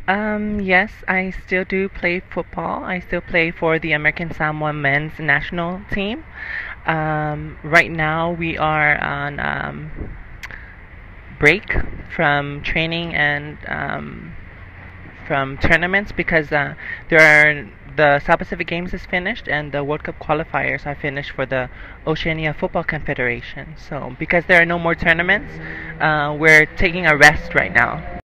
Yes, I still do play football. I still play for the American Samoa men's national team. Right now we are on break from training and from tournaments because the South Pacific Games is finished and the World Cup qualifiers are finished for the Oceania Football Confederation. So because there are no more tournaments, we're taking a rest right now.